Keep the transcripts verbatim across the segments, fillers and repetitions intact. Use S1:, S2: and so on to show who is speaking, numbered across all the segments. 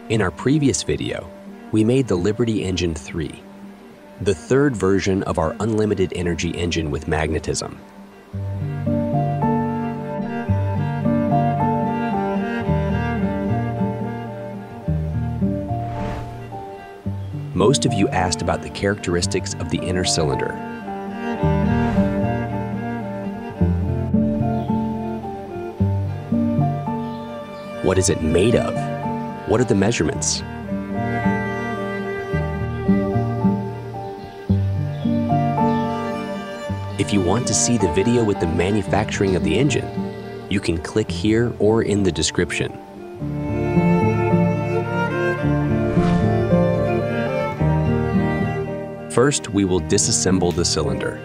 S1: In our previous video, we made the Liberty Engine three, the third version of our unlimited energy engine with magnetism. Most of you asked about the characteristics of the inner cylinder. What is it made of? What are the measurements? If you want to see the video with the manufacturing of the engine, you can click here or in the description. First, we will disassemble the cylinder.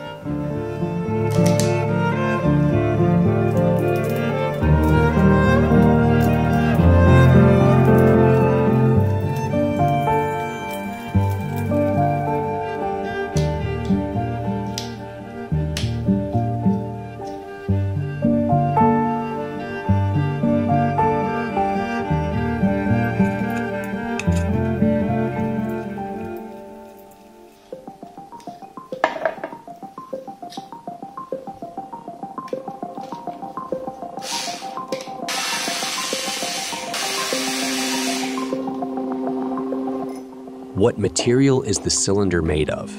S1: What material is the cylinder made of?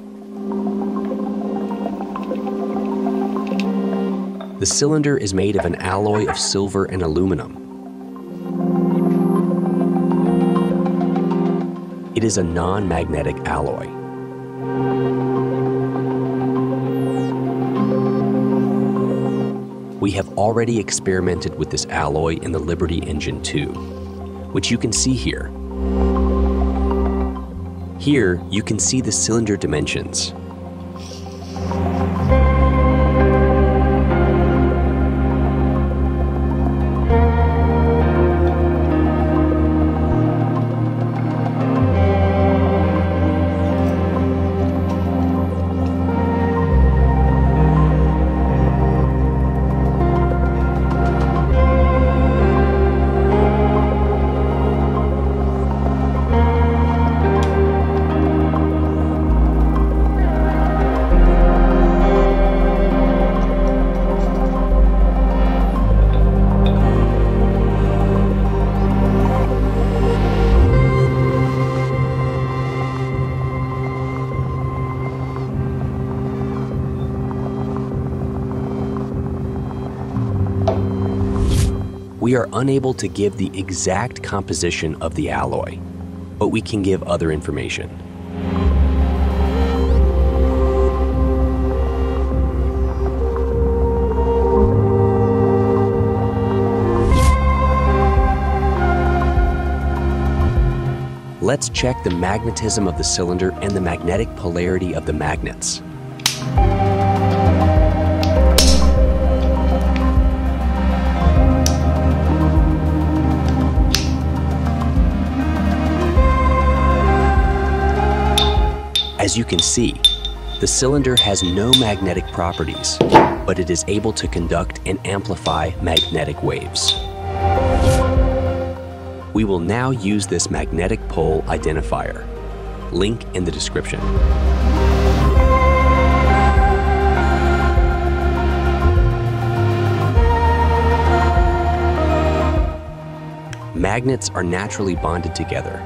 S1: The cylinder is made of an alloy of silver and aluminum. It is a non-magnetic alloy. We have already experimented with this alloy in the Liberty Engine two, which you can see here. Here, you can see the cylinder dimensions. We are unable to give the exact composition of the alloy, but we can give other information. Let's check the magnetism of the cylinder and the magnetic polarity of the magnets. As you can see, the cylinder has no magnetic properties, but it is able to conduct and amplify magnetic waves. We will now use this magnetic pole identifier. Link in the description. Magnets are naturally bonded together.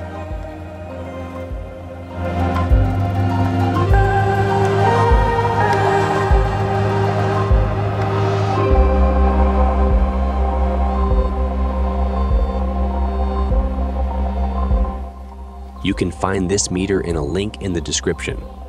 S1: You can find this meter in a link in the description.